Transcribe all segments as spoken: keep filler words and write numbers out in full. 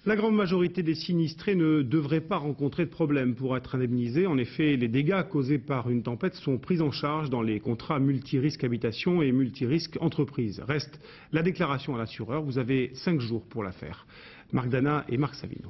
La grande majorité des sinistrés ne devraient pas rencontrer de problème pour être indemnisés. En effet, les dégâts causés par une tempête sont pris en charge dans les contrats multirisque habitation et multirisque entreprise. Reste la déclaration à l'assureur. Vous avez cinq jours pour la faire. Marc Dana et Marc Savino.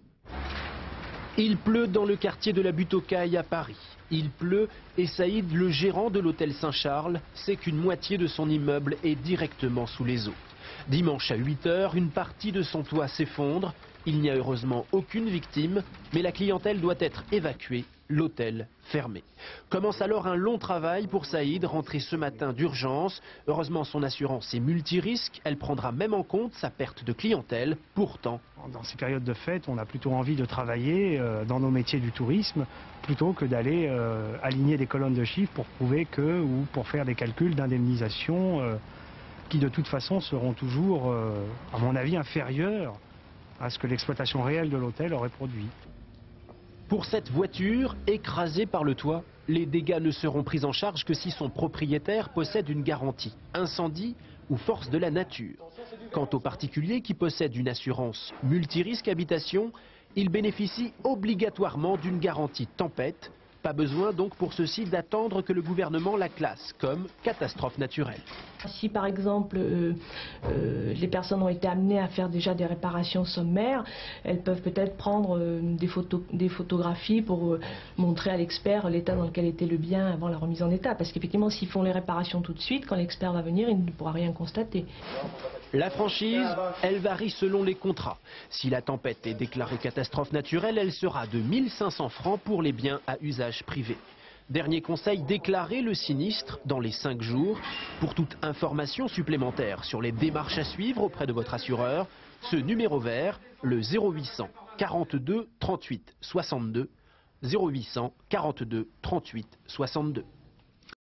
Il pleut dans le quartier de la Butte aux Cailles à Paris. Il pleut et Saïd, le gérant de l'hôtel Saint-Charles, sait qu'une moitié de son immeuble est directement sous les eaux. Dimanche à huit heures, une partie de son toit s'effondre. Il n'y a heureusement aucune victime, mais la clientèle doit être évacuée, l'hôtel fermé. Commence alors un long travail pour Saïd, rentré ce matin d'urgence. Heureusement, son assurance est multirisque, elle prendra même en compte sa perte de clientèle. Pourtant, dans ces périodes de fête, on a plutôt envie de travailler euh, dans nos métiers du tourisme, plutôt que d'aller euh, aligner des colonnes de chiffres pour prouver que, ou pour faire des calculs d'indemnisation euh, qui de toute façon seront toujours, euh, à mon avis, inférieurs à ce que l'exploitation réelle de l'hôtel aurait produit. Pour cette voiture, écrasée par le toit, les dégâts ne seront pris en charge que si son propriétaire possède une garantie incendie ou force de la nature. Quant aux particuliers qui possèdent une assurance multirisque habitation, ils bénéficient obligatoirement d'une garantie tempête. Pas besoin donc pour ceux-ci d'attendre que le gouvernement la classe comme catastrophe naturelle. Si par exemple euh, euh, les personnes ont été amenées à faire déjà des réparations sommaires, elles peuvent peut-être prendre euh, des, photos, des photographies pour euh, montrer à l'expert l'état dans lequel était le bien avant la remise en état. Parce qu'effectivement, s'ils font les réparations tout de suite, quand l'expert va venir, il ne pourra rien constater. La franchise, elle varie selon les contrats. Si la tempête est déclarée catastrophe naturelle, elle sera de mille cinq cents francs pour les biens à usage privé. Dernier conseil, déclarez le sinistre dans les cinq jours. Pour toute information supplémentaire sur les démarches à suivre auprès de votre assureur, ce numéro vert, le zéro huit cents quarante-deux trente-huit soixante-deux, zéro huit cents quarante-deux trente-huit soixante-deux.